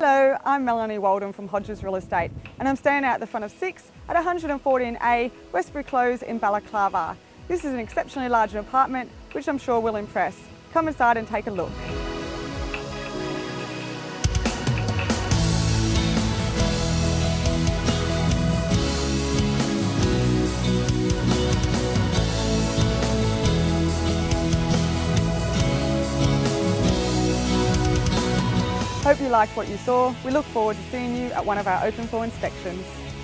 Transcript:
Hello, I'm Melanie Walden from Hodges Real Estate and I'm standing out the front of 6 at 114A Westbury Close in Balaclava. This is an exceptionally large apartment which I'm sure will impress. Come inside and take a look. Hope you liked what you saw. We look forward to seeing you at one of our open floor inspections.